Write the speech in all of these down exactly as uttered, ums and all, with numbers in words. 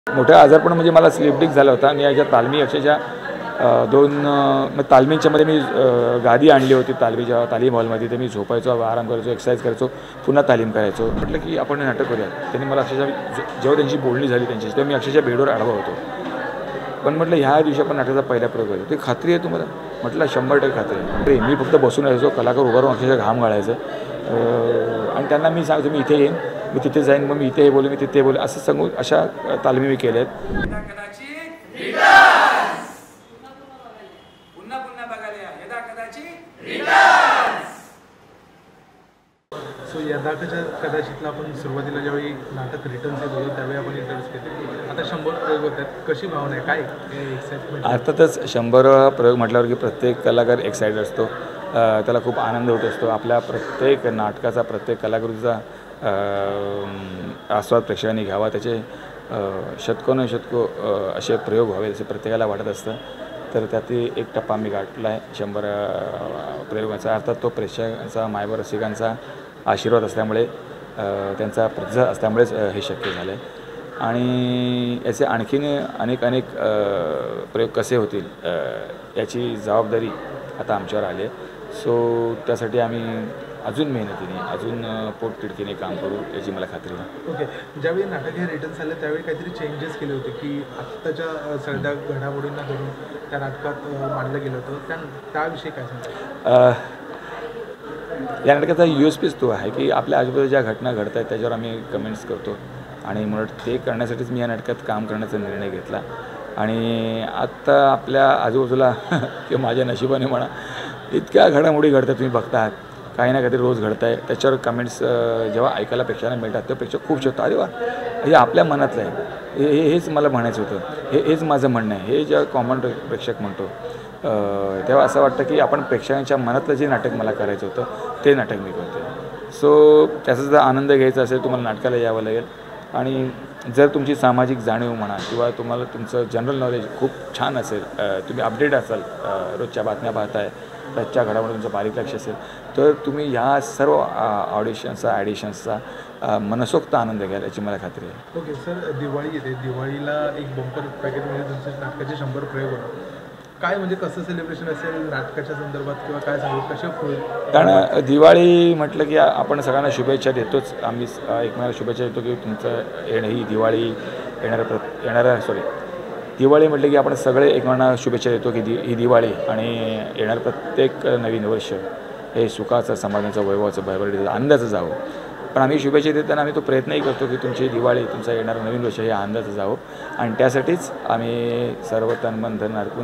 मोठा आजारपण म्हणजे मला स्लिप डिस्क झाला होता. मी याच्या तालमी अक्षरशः दोन तालमींच्यामध्ये मी गादी आणली होती तालमीच्या तालीम हॉलमध्ये. ते मी झोपायचो, आराम करायचो, एक्सरसाइज करायचो, पुन्हा तालीम करायचो. म्हटलं की आपण नाटक करूया. त्यांनी मला अक्षरशः जेव्हा त्यांची बोलणी झाली त्यांची तेव्हा मी अक्षरशः बेडवर आडवा होतो. पण म्हटलं ह्या दिवशी आपण नाटकाचा पहिला प्रयोग करतो. ते खात्री आहे तुम्हाला? म्हटलं शंभर टक्के खात्री आहे. मी फक्त बसून राहायचो, कलाकार उभा राहून अक्षरशः घाम गाळायचं आणि त्यांना मी सांगतो मी इथे येईन, मी तिथे जाईन, मग मी इथे बोलू, मी तिथे बोलू, असं सांगून अशा तालमी मी केल्या आहेत. सो यदा कदाचितला आपण सुरुवातीला ज्यावेळी नाटक रिटर्न्स येत होतं त्यावेळी आपण इंटरेस्ट केले. आता शंभर प्रयोग होत आहेत, कशी भावना आहे, काय एक्साइटमेंट? अर्थातच शंभर प्रयोग म्हटल्यावर की प्रत्येक कलाकार एक्साइटेड असतो, त्याला खूप आनंद होत असतो. आपल्या प्रत्येक नाटकाचा, प्रत्येक कलाकृतीचा आस्वाद प्रेक्षकांनी घ्यावा, त्याचे शतकोन शतको असे प्रयोग व्हावे असे प्रत्येकाला वाटत असतं. तर त्यातही एक टप्पा मी गाठला आहे शंभर प्रयोगाचा. अर्थात तो प्रेक्षकांचा, मायवर रसिकांचा आशीर्वाद असल्यामुळे, त्यांचा प्रतिसाद असल्यामुळेच हे शक्य झालं आहे. आणि याचे आणखीन अनेक अनेक प्रयोग कसे होतील याची जबाबदारी आता आमच्यावर आली आहे. सो त्यासाठी आम्ही अजून मेहनतीने, अजून पोटतिडकीने काम करू याची मला खात्री आहे. ओके, ज्यावेळी नाटक हे रिटर्न झालं त्यावेळी काहीतरी चेंजेस केले होते की आत्ताच्या सगळ्या घडामोडींना धरून त्या नाटकात मांडलं गेलं होतं, त्या त्याविषयी काय सांगता? या नाटकाचा यू एस पीच तो आहे की आपल्या आजूबाजूला ज्या घटना घडत आहेत त्याच्यावर आम्ही कमेंट्स करतो आणि म्हणून ते करण्यासाठीच मी या नाटकात काम करण्याचा निर्णय घेतला. आणि आत्ता आपल्या आजूबाजूला किंवा माझ्या नशिबाने म्हणा इतक्या घडामोडी घडतात, तुम्ही बघता आहात, काही ना काहीतरी रोज घडत आहे. त्याच्यावर कमेंट्स जेव्हा ऐकायला प्रेक्षकांना मिळतात तेव्हा प्रेक्षक खूप शकतो, अरे वा हे आपल्या मनातलं आहे, हे हेच मला म्हणायचं होतं, हे हेच माझं म्हणणं आहे, हे जेव्हा कॉमन प्रेक्षक म्हणतो तेव्हा असं वाटतं की आपण प्रेक्षकांच्या मनातलं जे नाटक मला करायचं होतं ते नाटक मी करतो. सो त्याचा जर आनंद घ्यायचा असेल तुम्हाला नाटकाला यावं लागेल. आणि जर तुमची सामाजिक जाणीव म्हणा किंवा तुम्हाला तुमचं जनरल नॉलेज खूप छान असेल, तुम्ही अपडेट असाल, रोजच्या बातम्या पाहताय, रोजच्या घडामोडी तुमचं बारीक लक्ष असेल, तर तुम्ही ह्या सर्व ऑडिशन्सचा, ॲडिशन्सचा मनसोक्त आनंद घ्याल याची मला खात्री आहे. ओके सर, दिवाळी येते, दिवाळीला एक बंपर पॅकेजमध्ये तुमच्या नाटकाचे शंभर प्रयोग होणार, काय म्हणजे कसं सेलिब्रेशन असेल नाटकाच्या संदर्भात किंवा काय सांगू, कसे होईल? कारण दिवाळी म्हटलं की आपण सगळ्यांना शुभेच्छा देतोच, आम्ही एकमेकांना शुभेच्छा देतो की तुमचं येणं ही दिवाळी येणाऱ्या प्र येणाऱ्या सॉरी दिवाळी म्हटलं की आपण सगळे एकमेकांना शुभेच्छा देतो की दि ही दिवाळी आणि येणारं प्रत्येक नवीन वर्ष हे सुखाचं, समाधानाचं, वैभवाचं, भरभराटीचं, आनंदाचं जावं. पण आम्ही शुभेच्छा देताना आम्ही तो प्रयत्नही करतो की तुमची दिवाळी, तुमचं येणारं नवीन वर्ष हे आनंदाचं जावं. आणि त्यासाठीच आम्ही सर्व तन मन धन अर्पून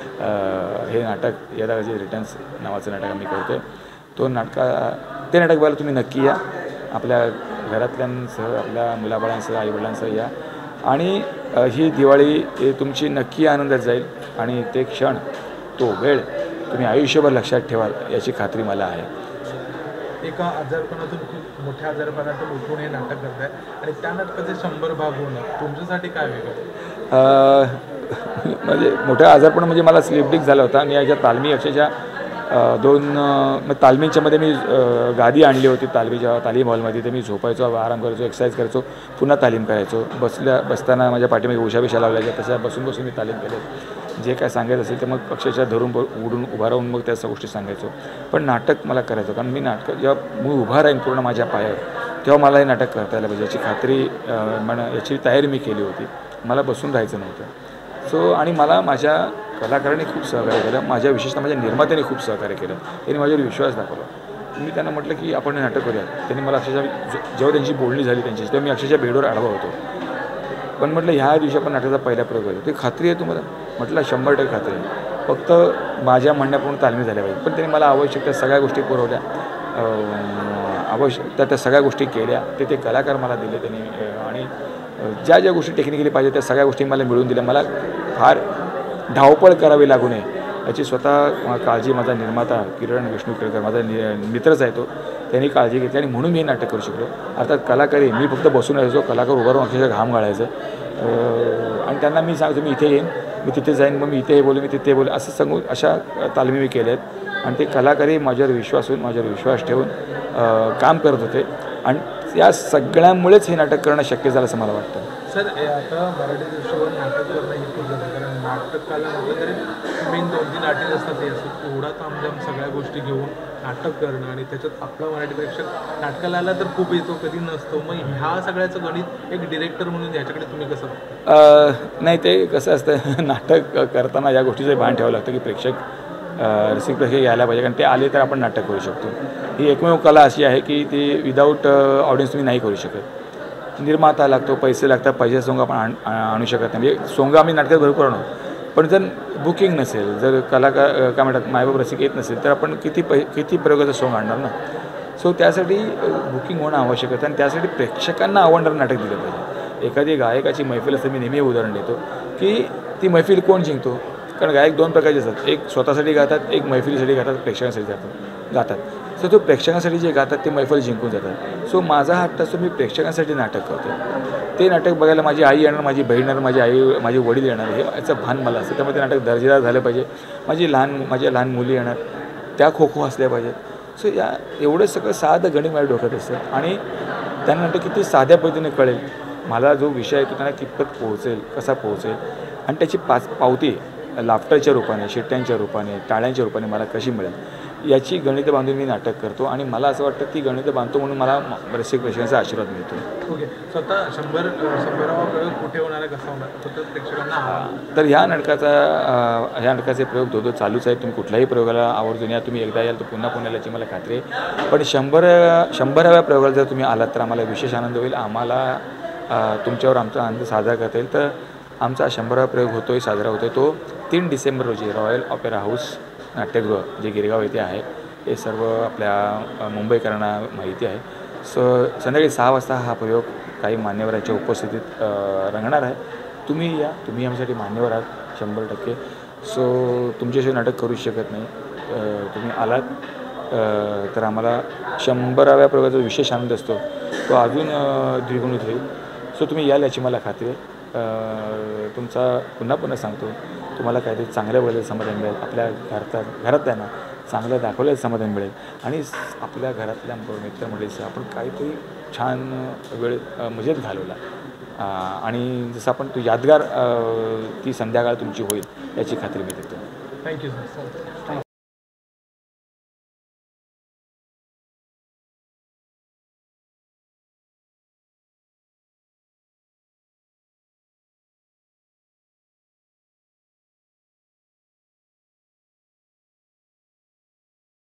हे नाटक यदा रिटर्न्स नावाचं नाटक आम्ही करतो आहे. तो नाटका ते नाटक बघायला तुम्ही नक्की या, आपल्या घरातल्यांसह, आपल्या मुलाबाळांसह, आईवडिलांसह या. आणि ही दिवाळी तुमची नक्की आनंदात जाईल आणि ते क्षण, तो वेळ तुम्ही आयुष्यभर लक्षात ठेवाल याची खात्री मला आहे. एका आजारपणातून खूप मोठ्या आजारपणातून उठून हे नाटक करत आहे आणि त्या नाटकाचे शंभर भाग होणं तुमच्यासाठी काय वेगळं? म्हणजे मोठ्या आजारपण म्हणजे मला स्लिप डिस्क झाला होता. मी याच्या तालमी अक्षरशः दोन तालमींच्यामध्ये मी गादी आणली होती तालमीच्या तालीम हॉलमध्ये. ते मी झोपायचो, आराम करायचो, एक्सरसाइज करायचो, पुन्हा तालीम करायचो. बसल्या बसताना माझ्या पाठीमागे उशा बिशा लावल्याच्या, तशा बसून बसून मी तालीम केले. जे काय सांगायचं असेल तर मग अक्षरशः धरून उडून उभा राहून मग त्या गोष्टी सांगायचो. पण नाटक मला करायचं, कारण मी नाटक जेव्हा मी उभा राहीन पूर्ण माझ्या पायावर तेव्हा मला हे नाटक करता यायला पाहिजे याची खात्री म्हणा, याची तयारी मी केली होती. मला बसून राहायचं नव्हतं. सो आणि मला माझ्या कलाकारांनी खूप सहकार्य केलं, माझ्या विशेषतः माझ्या निर्मात्याने खूप सहकार्य केलं, त्यांनी माझ्यावर विश्वास दाखवला. मी त्यांना म्हटलं की आपण हे नाटक करूया. त्यांनी मला अक्षरशः जेव्हा त्यांची बोलणी झाली त्यांची तेव्हा मी अक्षरशः बेडवर आडवा होतो. पण म्हटलं ह्या दिवशी आपण नाटकाचा पहिला प्रयोग करतो. ते खात्री आहे तुम्हाला? म्हटलं शंभर टक्के खात्री आहे. फक्त माझ्या म्हणण्यापूर्ण तालमी झाल्या पाहिजे. पण त्यांनी मला आवश्यक त्या सगळ्या गोष्टी पुरवल्या, आवश्यक त्या त्या सगळ्या गोष्टी केल्या. ते ते कलाकार मला दिले त्यांनी आणि ज्या ज्या गोष्टी टेक्निकली पाहिजे त्या सगळ्या गोष्टी मला मिळवून दिल्या. मला फार धावपळ करावी लागू नये याची स्वतः काळजी माझा निर्माता किरण विष्णू केळकर, माझा मित्रच आहे तो, त्यांनी काळजी घेतली आणि म्हणून मी नाटक करू शकलो. अर्थात कलाकारी मी फक्त बसून राहायचो, कलाकार उभा राहून अक्षरशः घाम गाळायचं आणि त्यांना मी सांगतो मी इथे येईन, मी तिथे जाईन, मग मी इथे बोलू, मी तिथे बोलू, असं सांगून अशा तालमी मी केल्या आहेत. आणि ते कलाकारही माझ्यावर विश्वास होऊन, माझ्यावर विश्वास ठेवून काम करत होते आणि या सगळ्यामुळेच हे नाटक करणं शक्य झालं असं मला वाटतं. सर हे आता मराठी दृष्टीवर नाटक करणं हे खूप झालं, कारण नाटकाला म्हटलं तरी मेन दोन तीन आर्टिस्ट असतात. ते असं एवढा तामझाम सगळ्या गोष्टी घेऊन नाटक करणं आणि त्याच्यात आपला मराठी प्रेक्षक नाटकाला आला तर खूप येतो, कधी नसतो. मग ह्या सगळ्याचं गणित एक डिरेक्टर म्हणून ह्याच्याकडे तुम्ही कसं बघता? अ, नाही ते कसं असतं नाटक करताना या गोष्टीचं भान ठेवावं लागतं की प्रेक्षक अ, रसिक प्रेक्षक यायला पाहिजे, कारण ते आले तर आपण नाटक करू शकतो. ही एकमेव कला अशी आहे की ती विदाऊट ऑडियन्स तुम्ही नाही करू शकत. निर्माता लागतो, पैसे लागतात, पैसे सोंग आपण आण आणू शकत नाही. म्हणजे सोंग आम्ही नाटकात भरपूर आणू, पण जर बुकिंग नसेल, जर कलाकार काय म्हणतात मायबाप रसिक येत नसेल तर आपण किती पै किती प्रयोगाचं सोंग आणणार ना. सो त्यासाठी बुकिंग होणं आवश्यक आहे आणि त्यासाठी प्रेक्षकांना आवडणारं नाटक दिलं पाहिजे. एखादी गायकाची मैफिल असते, मी नेहमी उदाहरण देतो की ती मैफिल कोण जिंकतो, कारण गायक दोन प्रकारचे असतात. एक स्वतःसाठी गातात, एक मैफिलीसाठी गातात, प्रेक्षकांसाठी जातात गातात सो तो प्रेक्षकांसाठी जे गातात ते मैफिल जिंकून जातात. सो माझा हट्ट असतो मी प्रेक्षकांसाठी नाटक करतो. ते नाटक बघायला माझी आई येणार, माझी बहीण येणार, माझी आई माझे वडील येणार, हे याचं भान मला असतं. त्यामुळे ते नाटक दर्जेदार झालं पाहिजे. माझी लहान माझ्या लहान मुली येणार, त्या खो खो असल्या पाहिजेत. सो या एवढं सगळं साधं गणित माझ्या डोक्यात असतं आणि त्यांना नाटक किती साध्या पद्धतीने कळेल, मला जो विषय आहे तो त्यांना कितपत पोहोचेल, कसा पोहोचेल आणि त्याची पाच पावती लाफ्टरच्या रूपाने, शिट्ट्यांच्या रूपाने, टाळ्यांच्या रूपाने मला कशी मिळेल, याची गणितं बांधून मी नाटक करतो. आणि मला असं वाटतं की गणितं बांधतो म्हणून मला रसिक प्रेक्षकांचा आशीर्वाद मिळतो. ओके, स्वतः शंभर शंभरावा प्रयोग कुठे होणार आहे, कसा होणार, फक्त प्रेक्षकांना. तर ह्या नाटकाचा ह्या नाटकाचे प्रयोग दो दो चालूच आहेत. तुम्ही कुठल्याही प्रयोगाला आवर्जून या. तुम्ही एकदा याल तर पुन्हा पुन्हा याची मला खात्री आहे. पण शंभर शंभराव्या प्रयोगाला जर तुम्ही आलात तर आम्हाला विशेष आनंद होईल. आम्हाला तुमच्यावर आमचा आनंद साजरा करता येईल. तर आमचा शंभरावा प्रयोग होतो आहे, साजरा होतो आहे तो तीन डिसेंबर रोजी रॉयल ऑपेरा हाऊस नाट्यगृह जे गिरगाव येथे आहे. हे सर्व आपल्या मुंबईकरांना माहिती आहे. सो संध्याकाळी सहा वाजता हा प्रयोग काही मान्यवरांच्या उपस्थितीत रंगणार आहे. तुम्ही या, तुम्ही आमच्यासाठी मान्यवर आहात शंभर टक्के. सो तुमच्याशिवाय नाटक करूच शकत नाही. तुम्ही आलात तर आम्हाला शंभराव्या प्रयोगाचा विशेष आनंद असतो, तो अजून द्विगुणित होईल. सो तुम्ही याल याची मला खात्री आहे. तुमचा पुन्हा पुन्हा सांगतो, तुम्हाला काहीतरी चांगल्या वेळेला समाधान मिळेल, आपल्या घरातल्या घरातल्यांना चांगलं दाखवल्याचं समाधान मिळेल आणि आपल्या घरातल्या मित्रमंडळीसह आपण काहीतरी छान वेळ मजेत घालवला आणि जसं आपण तो यादगार ती संध्याकाळ तुमची होईल याची खात्री मी देतो. Thank you sir.